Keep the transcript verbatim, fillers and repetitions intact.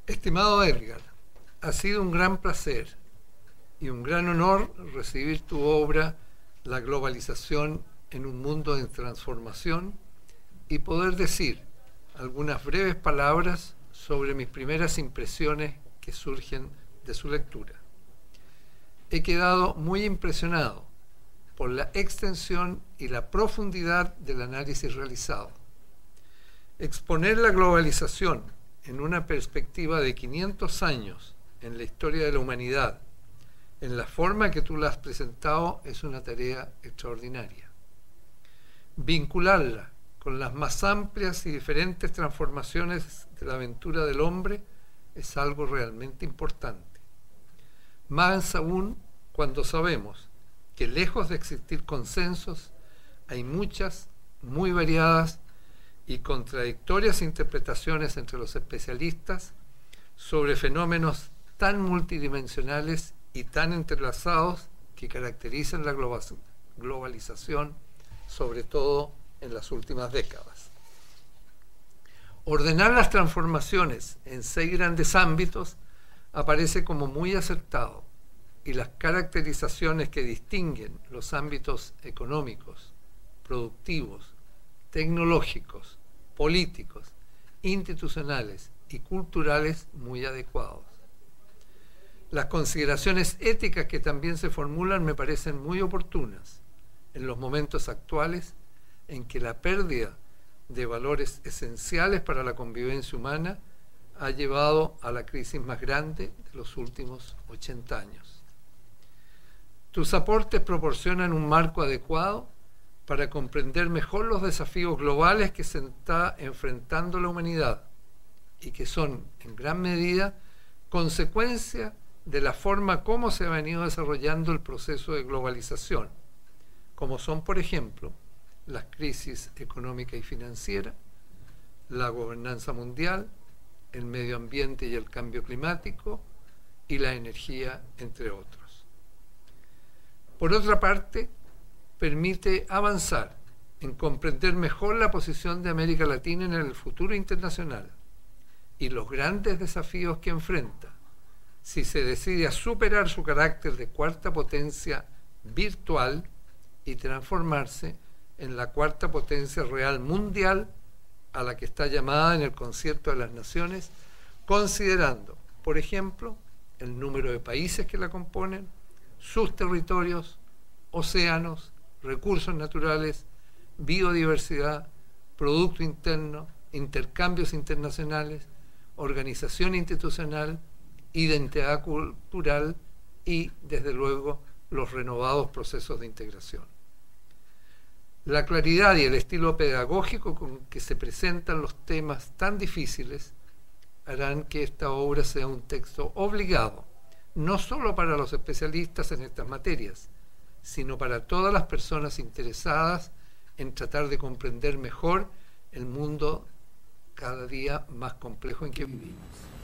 Estimado Edgar, ha sido un gran placer y un gran honor recibir tu obra La globalización en un mundo en transformación y poder decir algunas breves palabras sobre mis primeras impresiones que surgen de su lectura. He quedado muy impresionado por la extensión y la profundidad del análisis realizado. Exponer la globalización en una perspectiva de quinientos años en la historia de la humanidad, en la forma que tú la has presentado, es una tarea extraordinaria. Vincularla con las más amplias y diferentes transformaciones de la aventura del hombre es algo realmente importante. Más aún cuando sabemos que lejos de existir consensos, hay muchas, muy variadas y contradictorias interpretaciones entre los especialistas sobre fenómenos tan multidimensionales y tan entrelazados que caracterizan la globalización, sobre todo en las últimas décadas. Ordenar las transformaciones en seis grandes ámbitos aparece como muy acertado, y las caracterizaciones que distinguen los ámbitos económicos, productivos, tecnológicos, políticos, institucionales y culturales muy adecuados. Las consideraciones éticas que también se formulan me parecen muy oportunas en los momentos actuales en que la pérdida de valores esenciales para la convivencia humana ha llevado a la crisis más grande de los últimos ochenta años. Tus aportes proporcionan un marco adecuado para comprender mejor los desafíos globales que se está enfrentando la humanidad y que son, en gran medida, consecuencia de la forma como se ha venido desarrollando el proceso de globalización, como son, por ejemplo, las crisis económica y financiera, la gobernanza mundial, el medio ambiente y el cambio climático y la energía, entre otros. Por otra parte, permite avanzar en comprender mejor la posición de América Latina en el futuro internacional y los grandes desafíos que enfrenta si se decide a superar su carácter de cuarta potencia virtual y transformarse en la cuarta potencia real mundial a la que está llamada en el Concierto de las Naciones, considerando, por ejemplo, el número de países que la componen, sus territorios, océanos, recursos naturales, biodiversidad, producto interno, intercambios internacionales, organización institucional, identidad cultural y, desde luego, los renovados procesos de integración. La claridad y el estilo pedagógico con que se presentan los temas tan difíciles harán que esta obra sea un texto obligado, no solo para los especialistas en estas materias, sino para todas las personas interesadas en tratar de comprender mejor el mundo cada día más complejo en que vivimos.